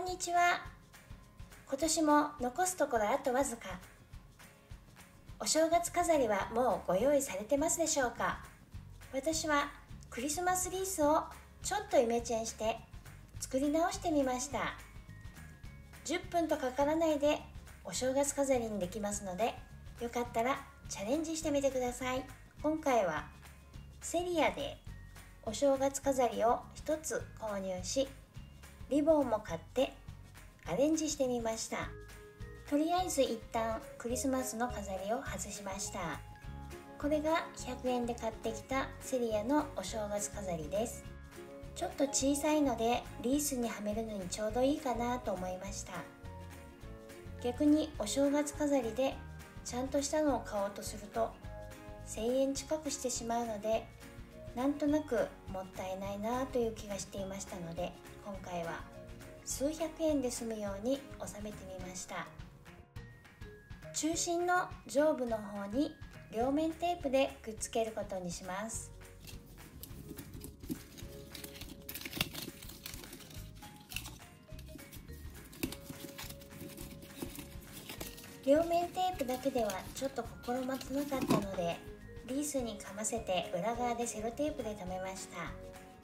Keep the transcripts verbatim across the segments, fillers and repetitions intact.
んにちは。今年も残すところあとわずか。お正月飾りはもうご用意されてますでしょうか？私はクリスマスリースをちょっとイメチェンして作り直してみました。じゅっぷんとかからないでお正月飾りにできますので、よかったらチャレンジしてみてください。今回はセリアでお正月飾りをひとつ購入し、リボンも買ってアレンジしてみました。とりあえず一旦クリスマスの飾りを外しました。これがひゃくえんで買ってきたセリアのお正月飾りです。ちょっと小さいのでリースにはめるのにちょうどいいかなと思いました。逆にお正月飾りでちゃんとしたのを買おうとするとせんえん近くしてしまうので、なんとなくもったいないなという気がしていましたので、今回は数百円で済むように収めてみました。中心の上部の方に両面テープでくっつけることにします。両面テープだけではちょっと心もとなかったので、リースにかませて裏側でセロテープで留めました。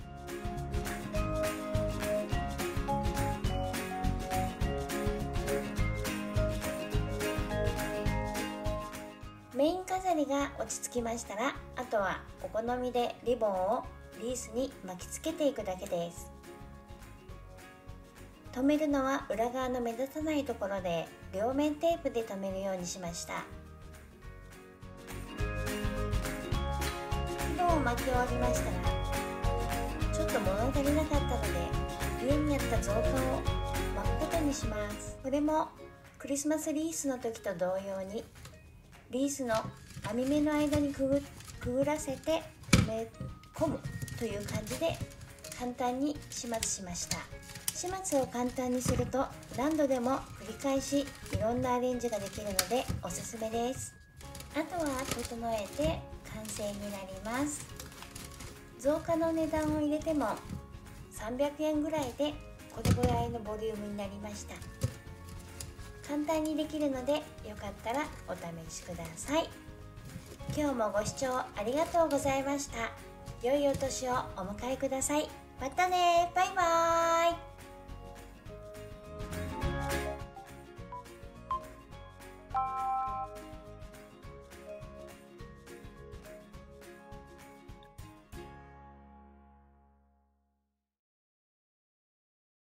メイン飾りが落ち着きましたら、あとはお好みでリボンをリースに巻きつけていくだけです。留めるのは裏側の目立たないところで両面テープで留めるようにしました。リボンを巻き終わりましたら、ちょっと物足りなかったので上にあった造花を巻くことにします。これもクリスマスリースの時と同様にリースの網目の間にくぐ、くぐらせて埋め込むという感じで簡単に始末しました。始末を簡単にすると何度でも繰り返しいろんなアレンジができるのでおすすめです。あとは整えて完成になります。造花の値段を入れてもさんびゃくえんぐらいでこれぐらいのボリュームになりました。簡単にできるのでよかったらお試しください。今日もご視聴ありがとうございました。良いお年をお迎えください。またね、バイバーイ。